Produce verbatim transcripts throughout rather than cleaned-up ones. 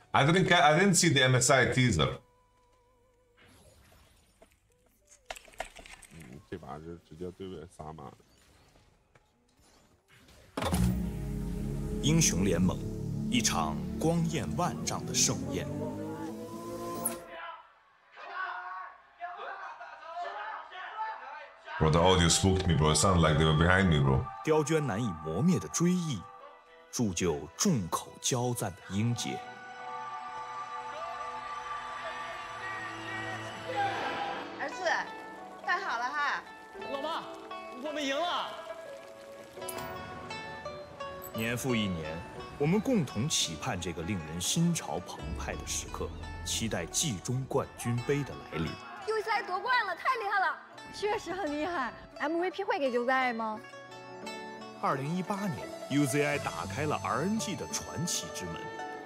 I didn't ca I didn't see the M S I teaser. 嗯，这把是直接对位撒马。 英雄联盟，一场光艳万丈的盛宴。 Bro, the audio spooked me, bro. It sounded like they were behind me, bro. 刁娟难以磨灭的追忆，铸就众口交赞的英杰。 儿子，饭好了哈。 老妈，我们赢了。 年复一年，我们共同期盼这个令人心潮澎湃的时刻，期待季中冠军杯的来临。 U C I 夺冠了，太厉害了！确实很厉害。M V P 会给 U C I 吗？ 二零一八年 ，U Z I 打开了 R N G 的传奇之门。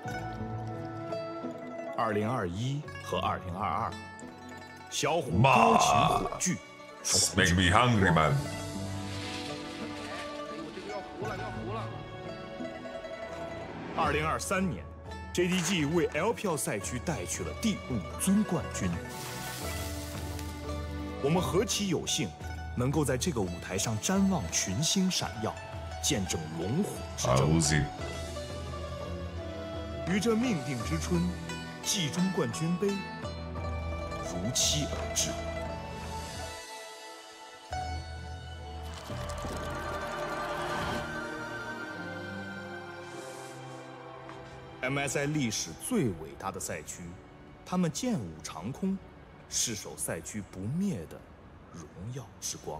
二零二一和二零二二，小虎高擎火炬， Make me hungry, man. 二零二三年 ，J D G 为 L P L 赛区带去了第五尊冠军。 我们何其有幸，能够在这个舞台上瞻望群星闪耀，见证龙虎之争。于这命定之春，季中冠军杯如期而至。M S I 历史最伟大的赛区，他们剑舞长空。 誓守赛区不灭的荣耀之光。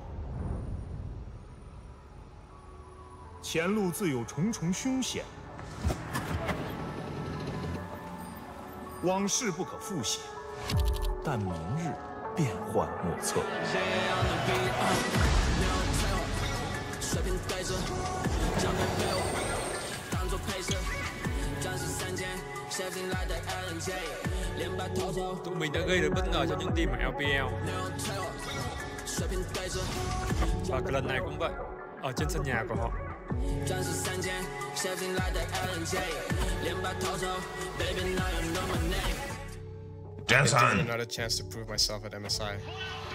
前路自有重重凶险，往事不可复写，但明日变幻莫测。 Tụi mình đã gây được bất ngờ cho những team ở L P L. Và cái lần này cũng vậy, ở trên sân nhà của họ. Jensen. Another chance to prove myself at M S I.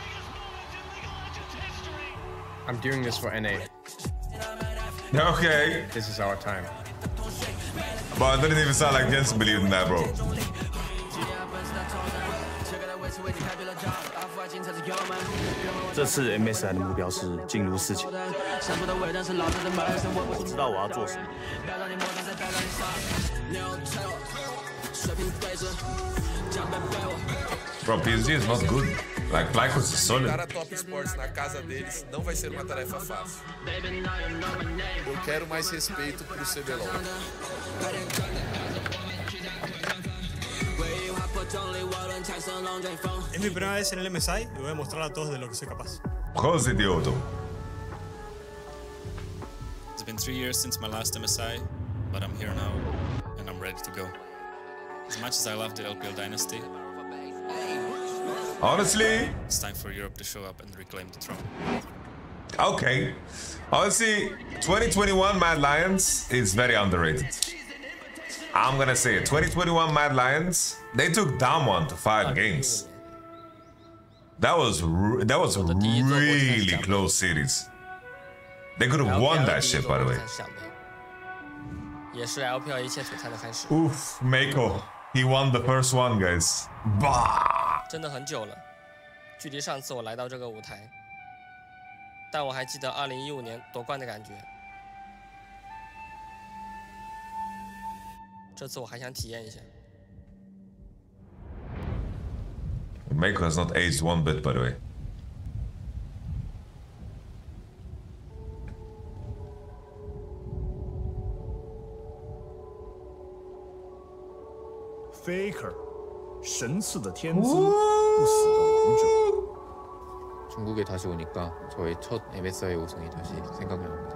I'm doing this for N A. Okay. This is our time. But it didn't even sound like Jensen believed in that, bro. 这次 M S I 的目标是进入四强。我知道我要做什么。 Bro, P S G is not good. Like, Flycos is solid. Dar a Top Sports na casa deles não vai ser uma tarefa fácil. Eu quero mais respeito pro C B L O L. Es mi primera vez en el M S I y voy a mostrar a todos de lo que soy capaz. José Dioto. It's been three years since my last M S I, but I'm here now and I'm ready to go. As much as I love the L P L dynasty, honestly, it's time for Europe to show up and reclaim the throne. Okay. Honestly, twenty twenty-one Mad Lions is very underrated. I'm gonna say it. twenty twenty-one Mad Lions, they took Damwon to five games. That was that was a really close series. They could have won that shit, by the way. 也是 L P L 一切璀璨的开始。 Oof, Mako, he won the first one, guys. Bah! 真的很久了，距离上次我来到这个舞台，但我还记得二零一五年夺冠的感觉。这次我还想体验一下。 Mako has not aged one bit, by the way. Faker， 神似的天资，不死的王者。 중국에 다시 오니까 저의 첫 M S I 우승이 다시 생각이 납니다.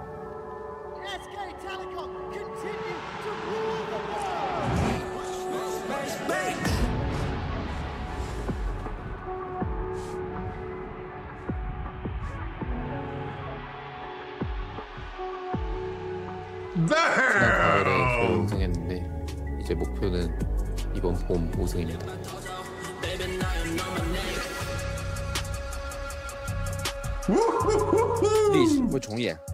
지난 가을에 겨우 우승했는데 이제 목표는 이번 봄 우승입니다. 历史会重演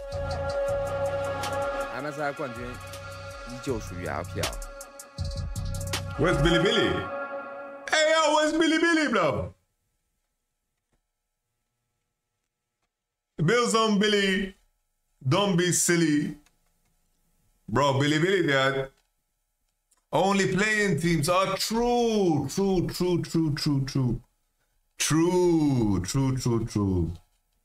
，M S I 冠军依旧属于 L P L。 Where's Billy Billy? Hey yo, where's Billy Billy, bro? Bills on Billy. Don't be silly. Bro, Billy Billy, dad. Only playing teams are true. True, true, true, true, true. True, true, true, true.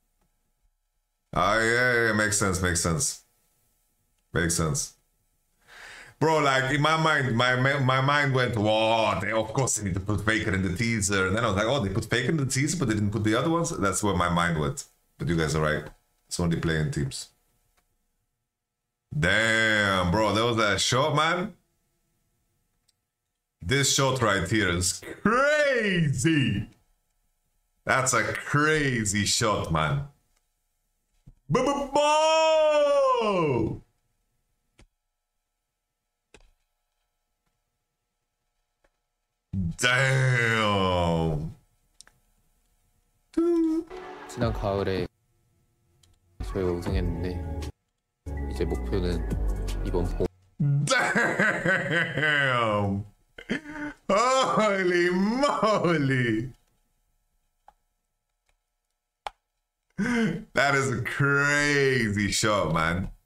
Ah, yeah, yeah, makes sense, makes sense. Makes sense. Bro, like, in my mind, my my mind went, whoa, they, of course they need to put Faker in the teaser. And then I was like, oh, they put Faker in the teaser, but they didn't put the other ones? That's where my mind went. But you guys are right. It's only playing teams. Damn, bro, that was that shot, man. This shot right here is crazy. That's a crazy shot, man. B-b-bo! Damn. 지난 가을에 저희가 우승했는데 이제 목표는 이번 봄. Damn. Holy moly. That is a crazy shot, man.